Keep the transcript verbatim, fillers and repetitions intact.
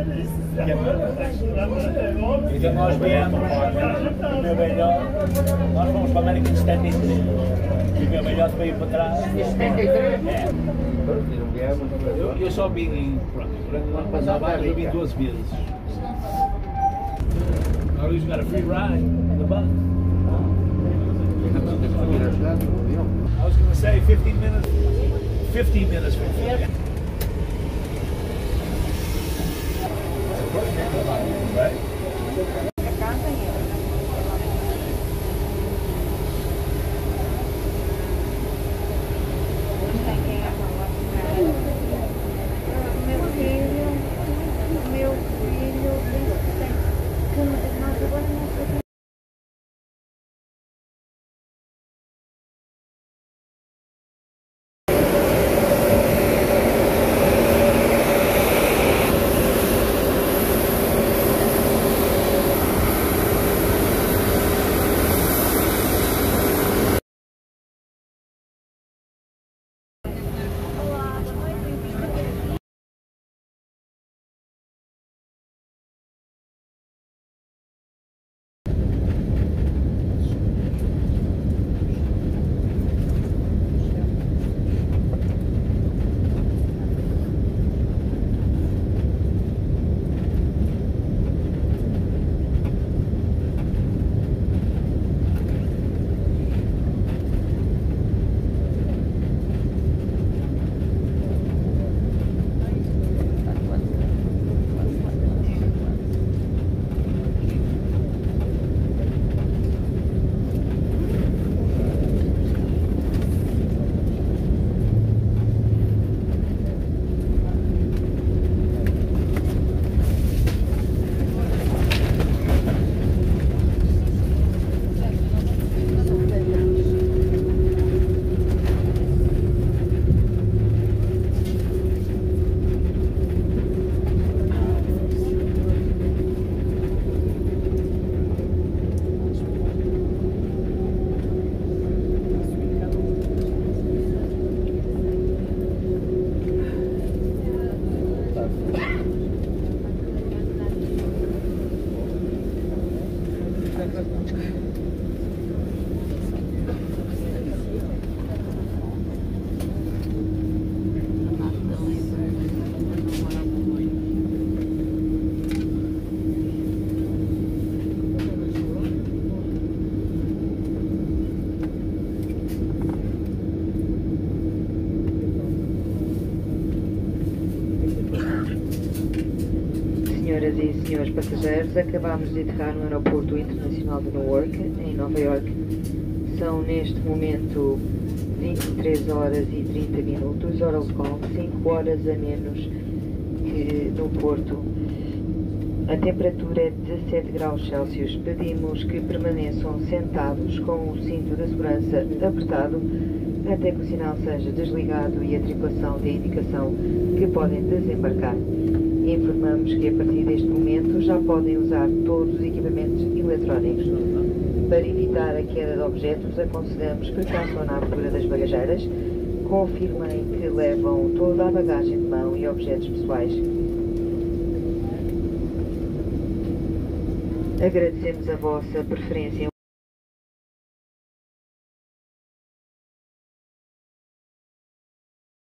Então nós viemos, o meu velhote, nós fomos para a América em setenta e três. E o meu velhote veio para trás. setenta e três? É. Eu, eu só vim, pronto, durante o ano passado eu vim duas vezes. Now he's got a free ride in the bus. I was going to say fifteen minutes, fifteen minutes from here. Right? Senhoras e senhores passageiros, acabamos de aterrar no Aeroporto Internacional de Newark, em Nova York. São neste momento vinte e três horas e trinta minutos, hora local, cinco horas a menos que no Porto. A temperatura é de dezassete graus Celsius. Pedimos que permaneçam sentados com o cinto de segurança apertado até que o sinal seja desligado e a tripulação dê indicação que podem desembarcar. Informamos que a partir deste momento já podem usar todos os equipamentos eletrónicos. Para evitar a queda de objetos, aconselhamos que façam na abertura das bagageiras, confirmem que levam toda a bagagem de mão e objetos pessoais. Agradecemos a vossa preferência em